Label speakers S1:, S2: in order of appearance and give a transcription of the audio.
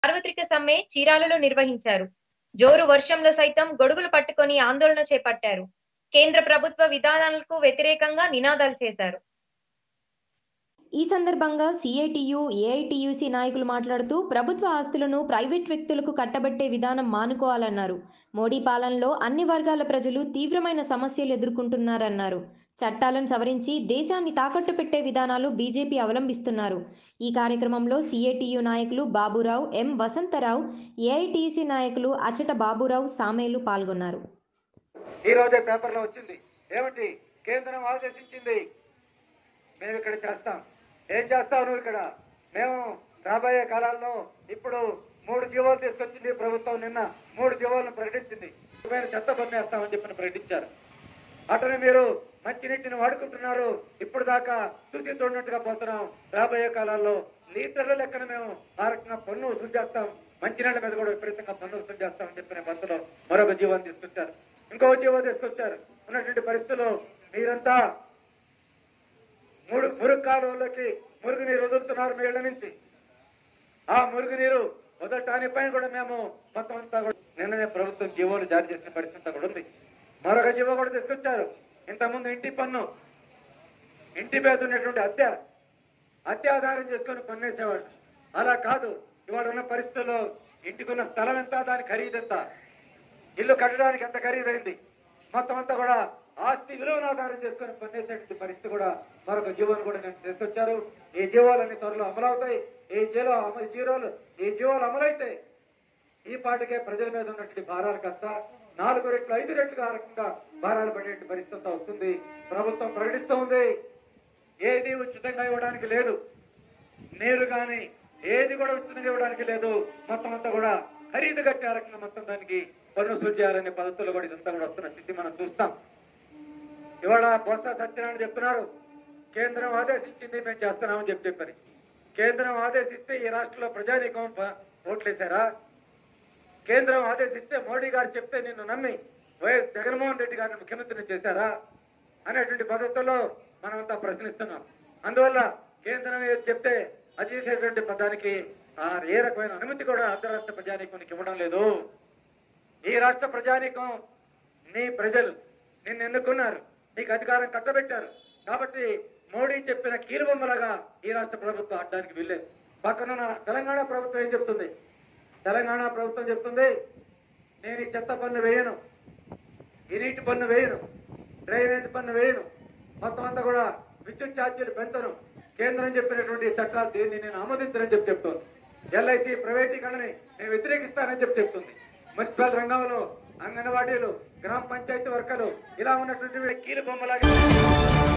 S1: సార్వత్రిక సమ్మె చీరాలలో నిర్వహించారు. జోరు వర్షంలో సైతం గొడుగులు పట్టుకొని ఆందోళన చేపట్టారు. కేంద్ర ప్రభుత్వ విధానాలకు వ్యతిరేకంగా నినాదాలు చేశారు.
S2: ఈ సందర్భంగా సిఐటియు, ఏఐటియుసి నాయకులు మాట్లాడుతూ ప్రభుత్వ ఆస్తులను ప్రైవేట్ వ్యక్తులకు కట్టబెట్టే విధానం మానుకోవాలన్నారు. మోడీ పాలనలో అన్ని వర్గాల ప్రజలు తీవ్రమైన సమస్యలు ఎదుర్కొంటున్నారన్నారు. చట్టాలను సవరించి దేశాన్ని తాకట్టు పెట్టే విధానాలు బీజేపీ అవలంబిస్తున్నారు. ఈ కార్యక్రమంలో సిఐటియు నాయకులు బాబురావు, ఎం వసంతరావు, ఏఐటియుసి నాయకులు అచట బాబురావు, సామేలు పాల్గొన్నారు.
S3: ఈ రోజే పేపర్లో వచ్చింది. ఏమిటి? కేంద్రం ఆదేశించింది, మేము ఇక్కడ చేస్తాం. ఏం చేస్తావు నువ్వు ఇక్కడ? మేము రాబోయే కాలాల్లో ఇప్పుడు 3 జీవోలు తీసుకొచ్చింది ప్రభుత్వం. నిన్న 3 జీవోలను ప్రకటించింది. చెత్త పన్నేస్తామని చెప్పి ప్రకటించారు. అటనే మీరు మంచినీటిని వాడుకుంటున్నారు. ఇప్పుడు దాకా చూసి చూడనట్టుగా పోతున్నాం. రాబోయే కాలాల్లో లీటర్ల లెక్కన మేము ఆ రకంగా పన్ను వసూలు చేస్తాం. మంచినీళ్ళ మీద కూడా విపరీతంగా పన్ను వసూలు చేస్తామని చెప్పిన బస్సులో మరొక జీవోని తీసుకొచ్చారు. ఇంకో జీవో తీసుకొచ్చారు. ఉన్నటువంటి పరిస్థితుల్లో మీరంతా మురుగు కాలువలోకి మురుగునీరు వదులుతున్నారు మీ ఇళ్ల నుంచి. ఆ మురుగునీరు వదలటానికి పైన కూడా మేము మొత్తం అంతా కూడా నిన్ననే ప్రభుత్వం జీవోలు జారీ చేసిన పరిస్థితి కూడా ఉంది. మరొక జీవో కూడా తీసుకొచ్చారు. ఇంతకుముందు ఇంటి పన్ను, ఇంటి మీద ఉన్నటువంటి అద్దె ఆధారం చేసుకొని పన్నేసేవాళ్ళు. అలా కాదు. ఇవాళ ఉన్న పరిస్థితుల్లో ఇంటికున్న స్థలం ఎంత, దాని ఖరీదు ఎంత, ఇల్లు కట్టడానికి ఎంత ఖరీదైంది, మొత్తం అంతా కూడా ఆస్తి విలువను ఆధారం చేసుకుని పన్నేసేటువంటి పరిస్థితి కూడా మరొక జీవోను కూడా నేను తీసుకొచ్చారు. ఈ జీవోలన్నీ త్వరలో అమలవుతాయి. ఈ జీవోలు అమలైతే ఈ పాటికే ప్రజల మీద ఉన్నటువంటి భారాలు కాస్త 4 రెట్లు 5 రెట్లు ఆ రకంగా భారాలు పడే పరిస్థితి వస్తుంది. ప్రభుత్వం ప్రకటిస్తూ ఉంది, ఏది ఉచితంగా ఇవ్వడానికి లేదు. నీరు కానీ ఏది కూడా ఉచితంగా ఇవ్వడానికి లేదు. మొత్తం అంతా కూడా ఖరీదు కట్టే ఆ రకంగా మొత్తం దానికి పన్ను వసూలు చేయాలనే పద్ధతులు కూడా ఇదంతా కూడా వస్తున్న స్థితి మనం చూస్తాం. ఇవాళ బొత్స సత్యనారాయణ చెప్తున్నారు, కేంద్రం ఆదేశించింది మేము చేస్తున్నామని చెప్పని. కేంద్రం ఆదేశిస్తే ఈ రాష్ట్రంలో ప్రజానీకం ఓట్లేశారా? కేంద్రం ఆదేశిస్తే మోడీ గారు చెప్తే నిన్ను నమ్మి వైఎస్ జగన్మోహన్ రెడ్డి గారిని ముఖ్యమంత్రిని చేశారా అనేటువంటి పద్ధతుల్లో మనమంతా ప్రశ్నిస్తున్నాం. అందువల్ల కేంద్రం ఏది చెప్తే అది చేసేటువంటి పదానికి ఏ రకమైన అనుమతి కూడా అంతరాష్ట్ర ప్రజానీకానికి ఇవ్వడం లేదు. ఈ రాష్ట్ర ప్రజానీకం, నీ ప్రజలు నిన్ను ఎన్నుకున్నారు, నీకు అధికారం కట్టబెట్టారు. కాబట్టి మోడీ చెప్పిన కీలుబొమ్మలాగా ఈ రాష్ట్ర ప్రభుత్వం ఆడడానికి వీల్లేదు. పక్కనున్న తెలంగాణ ప్రభుత్వం ఏం చెప్తుంది? తెలంగాణ ప్రభుత్వం చెప్తుంది, నేను ఈ చెత్త పన్ను వేయను, ఈ నీటి పన్ను వేయను, డ్రైనేజ్ పన్ను వేయను, మొత్తం అంతా కూడా విద్యుత్ ఛార్జీలు పెంచను, కేంద్రం చెప్పినటువంటి చట్టాలు దీన్ని నేను ఆమోదించనని చెప్తుంది. ఎల్ఐసి ప్రైవేటీకరణని నేను వ్యతిరేకిస్తానని చెప్తుంది. మున్సిపల్ రంగంలో అంగన్వాడీలు, గ్రామ పంచాయతీ వర్కర్లు ఇలా ఉన్నటువంటి కీలు బొమ్మలాగా